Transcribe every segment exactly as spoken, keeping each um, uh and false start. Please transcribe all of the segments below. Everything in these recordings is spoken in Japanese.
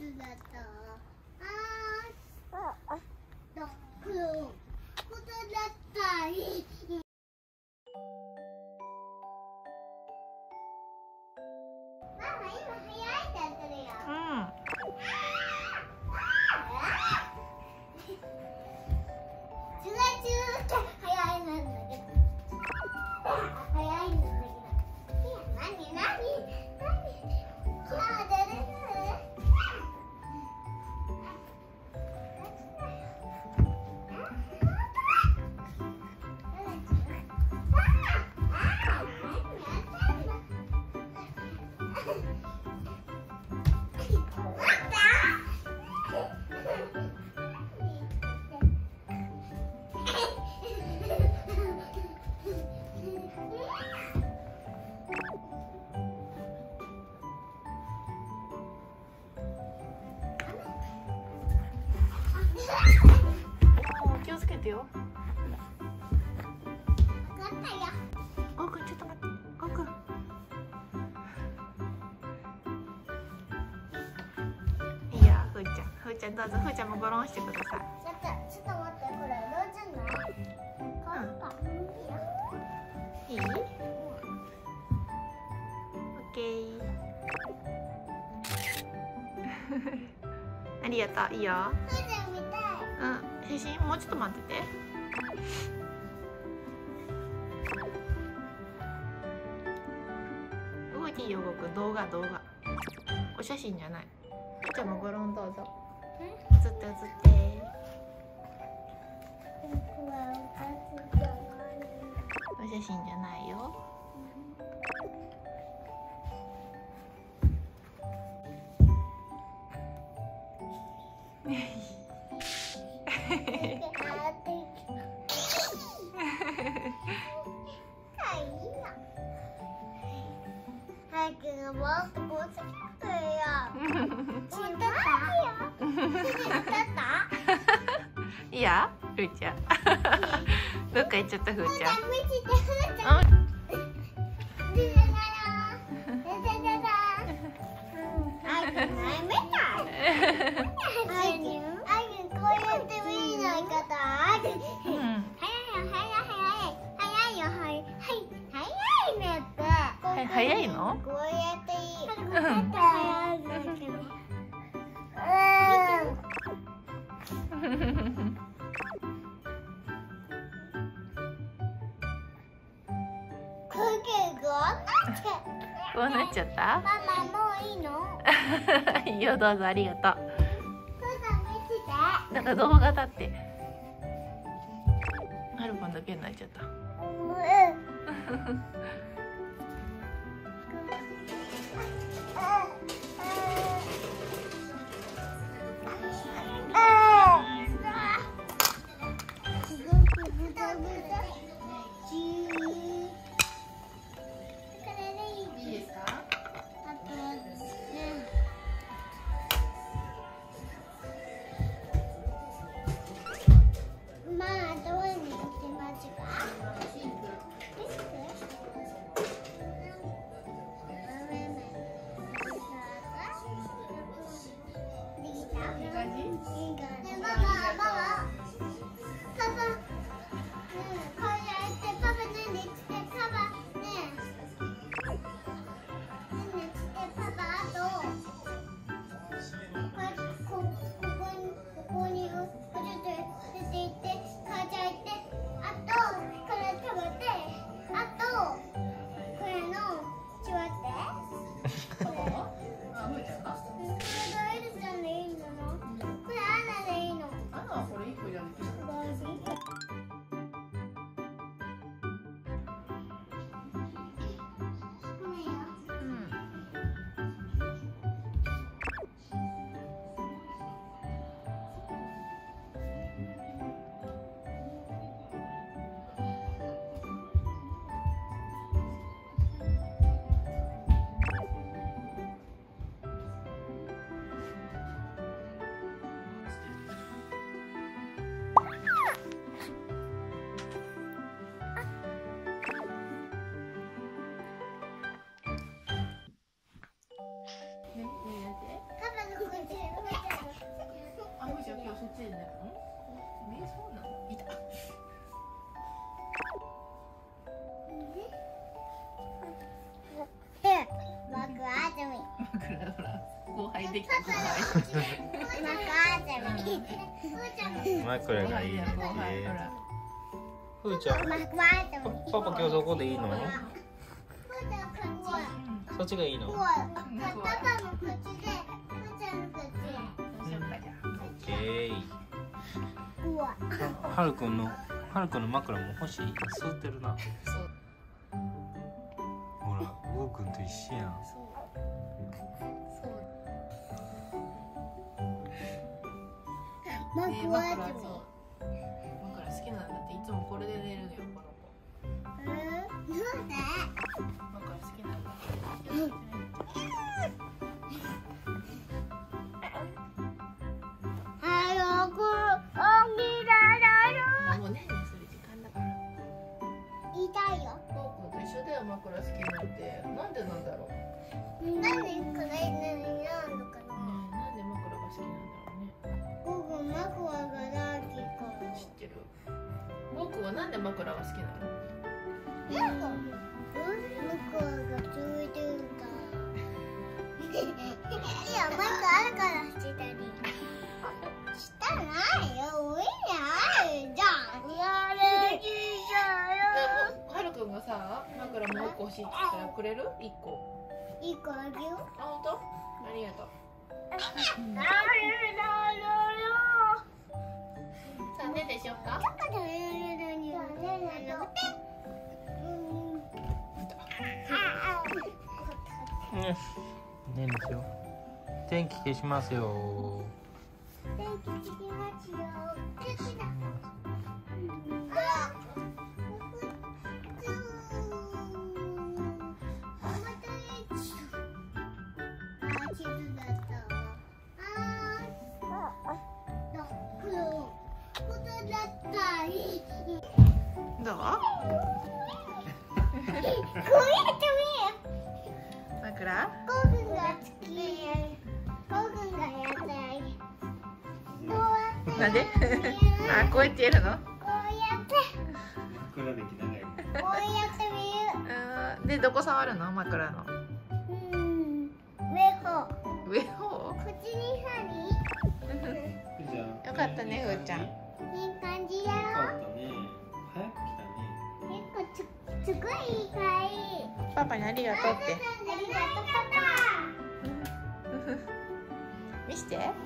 だった。ああ、だことだった。ママ今早いってやってるよ。うん。チューチューって早いなんだけど。早いんだけど。いや、なになになに。あ、出る。 気をつけてよ。 分かったよ。 おうくん、ちょっと待って。おうくん。いいよ、ふーちゃん。ふーちゃんどうぞ。ふーちゃんもゴロンしてください。 ちょっと、ちょっと待って、これどうじゃない？こうか。 いい？オッケー。ありがとう。いいよ。 ふーちゃん見たい。 うん、写真もうちょっと待ってて。動いていいよ、動く。動画、動画。お写真じゃない。ふーちゃんもゴロンどうぞ。映って映って。お写真じゃないよ。 早くもっとこうするよ。知ってた？ いいや、ふーちゃん。どっか行っちゃったふーちゃん。 見てて、ふーちゃん。 早いの？ こうやっていい。早いんだけど。 こうなっちゃった？ ママもういいの？ いいよ、どうぞ。ありがとう。 ふーさん見てて。 なんか動画だって。はるぽんだけになっちゃった。 ちでね。ん？え、そうなの？いた。 僕はあずみ。 枕ほら後輩できた後輩。 僕はあずみ。 枕がいいね。 後輩ほら。 ふーちゃん、 僕はあずみ。 パパ今日そこでいいの？ ふーちゃんこっち。 そっちがいいの？ こう。パパの口で、ふーちゃんの口。 どうしようかじゃあ。 オッケー。 うわ。 はるくんのはるくんの枕も欲しい。吸ってるな。 そうほら、ゴーくんと一緒やん。 そうそう。 僕ねはあず枕そう枕好きなんだっていつもこれで寝るのよこの子。 み。うん。なんで？ 枕好きなんだって。 あよくおぎらもうねねする時間だから。 言いたいよ。 ゴーくんと一緒だよ枕好きなんて。なんでなんだろう。ねなんでこれになるのかな。 なんで枕が好きなんだろうね。 僕枕が大好きか知ってる。ゴーくんはなんで枕が好きなの？ ら。なんか枕がついてるから。いや枕あるから下に。下ないよ。上にあるじゃん。やれじゃん。 はるくんがさ枕もう一個欲しいって言ったらくれる？一個。 いい子あげよう。 あ、本当？ありがとう。さあ、ねでしょうか。 ね、ねにしよう。天気消しますよ。 天気つきますよ。天気だ。 どう？枕？ ゴーくんが好き。ゴーくんがやったらいい。どうやって？ なんで？あ、こうやってやるの？ こうやって。 枕歴長い。 こうやってみる。 あーで、どこ触るの？枕の。 うん。上方。 上方？ 口に針。 よかったね、ふーちゃん。 いい感じだよかよ。 ったね。早く来たね。 結構つすごいいいかい。 パパにありがとうって。 ありがとうパ見して。 パ。やっ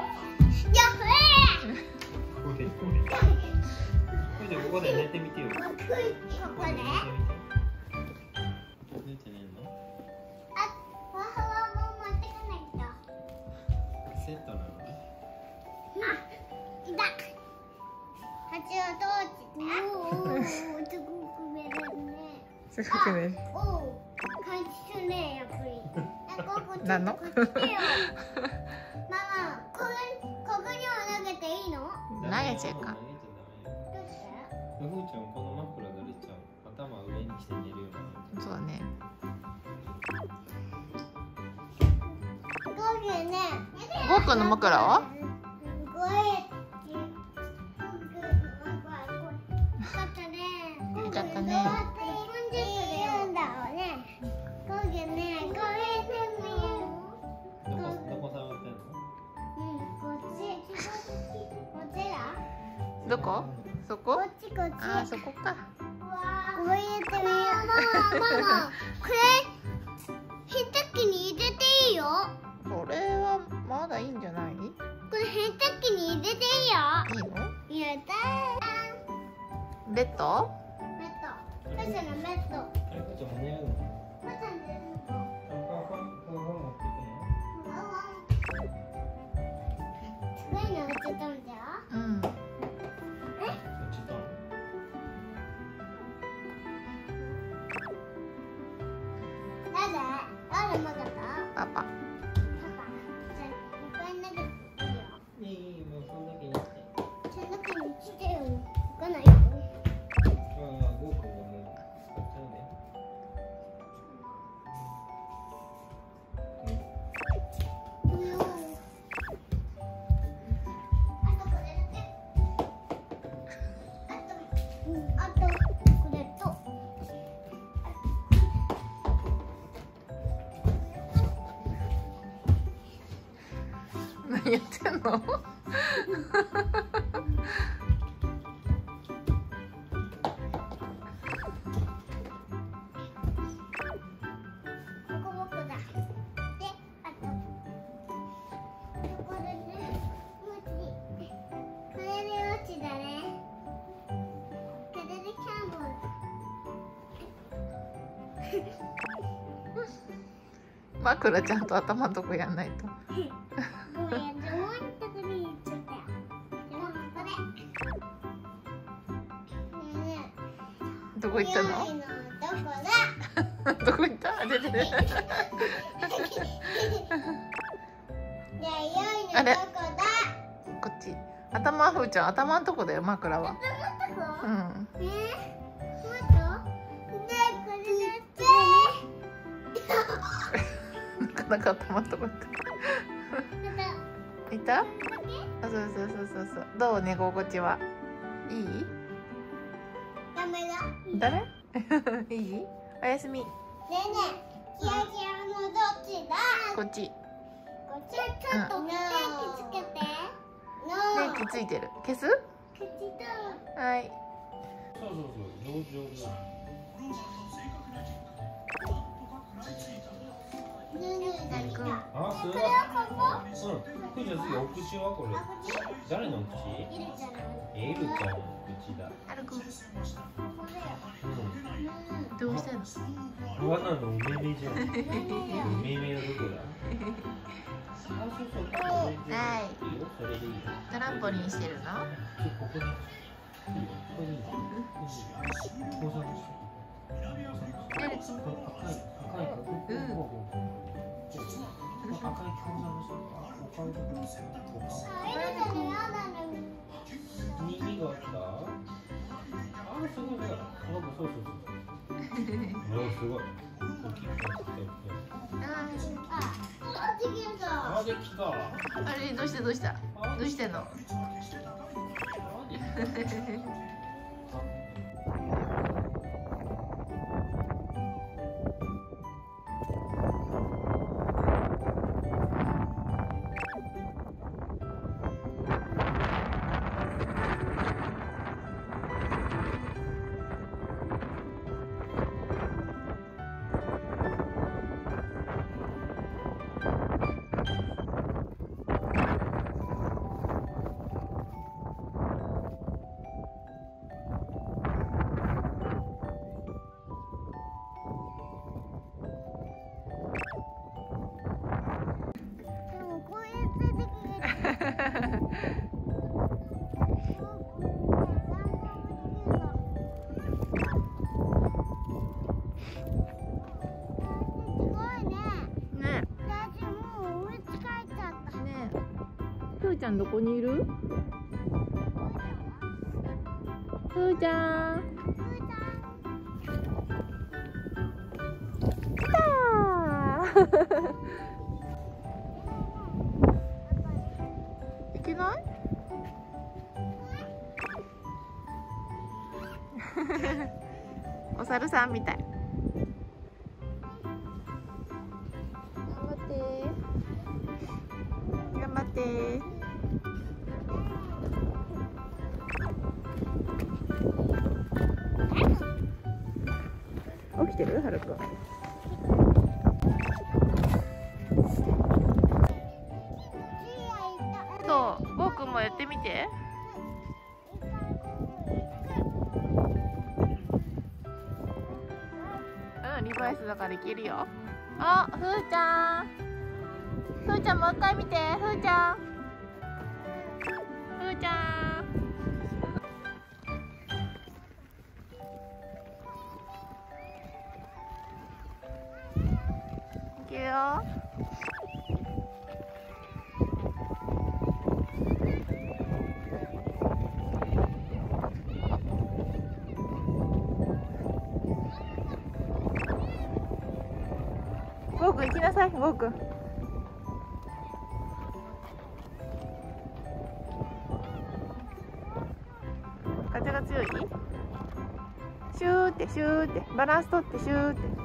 ここでここで。これでここで寝てみてよ。 ここで。 寝てみて。寝てねえの？ あ、ワハワも持ってかないと。 セットなのね。 あ、いた。蜂を通して。おお、すごく見えるね。 すごくね。 おお、感じするね、やっぱり。あ、ここ何の？ こっちよ。ママ、ここここにも投げていいの？ 投げちゃうか。 投げちゃダメよ。 どうして？ ふーちゃんこの枕が出ちゃう。頭上にして寝るような。 そうだね。 ゴーくんね。 ゴーくんの枕は？ ゴーよかったね。 よかったね。 いいんだろうね。ゴーくんね、これでもいいよ。 どこどこ触ってんの？ うん、こっち。こっちだ。 どこ？そこ？ こっちこっち。 あー、そこか。 こうやってみよう。ママ、ママ、これ洗濯機に入れていいよ。 これはまだいいんじゃない？いいの？ これ洗濯機に入れていいよ。やったー。 ベッド？ メット。確かにメット。 あれふーちゃんも寝るの？ また寝るの。 あ、パパ、パパ持っていくの？ 机に置いてたんだよ。 うん。 どっちと？ 誰？誰まだか？ パパ。 パパ。じゃあ、いっぱい投げていいよ。 いいいい、もうそんだけにして。 その中に来てよ。置かないよ。 ああ、ゴーくんがもう使っちゃうね。 うん。あとこれ何やってんの？枕ちゃんと頭のとこやんないと。どこ行ったの？どこ行った？出てる。あれ？こっち。頭ふーちゃん頭のとこだよ枕は。うん。なかなか頭のとこ行った。いた？あ、そうそうそうそうそう。どう寝心地は？いい？ ダメだ。 誰？いい？おやすみ。 ねえねえ、キラキラのどっちだ？ こっち。 こっちちょっと電気つけて。 電気ついてる。消す？ 消した。 はい。 そうそうそう、上手上手。あ、すごい。うん。ふーちゃん次お口はこれ。誰の口？エルちゃんの口だ。 はるくん。 うん。 どうしたの？ わなのお目目じゃん。お目目はどこだ？あ、そうそう。 はい。 いいよ、それでいいよ。 トランポリンしてるの？ ここに。ここにいいよ。ここに。 エルくん。 赤い赤いうん。 赤い教材の人か。赤いところ。耳があった。あ、すごいすごい。あ、そうそうそう。お、すごい。大きい。あ、できた。 あれどうしたどうしたどうしてんの？ふーちゃんどこにいる？ふーちゃん。来たー。いけない？お猿さんみたい。頑張ってー。頑張ってー。起きてる？はるくん。そう、ゴーくんもやってみて。うん、リバイスだからいけるよ。あ、ふーちゃん。ふーちゃんもう一回見て、ふーちゃん。ふーちゃん。いくよ。ゴーくん行きなさい、ゴーくん。風が強い？シューってシューってバランス取ってシューって。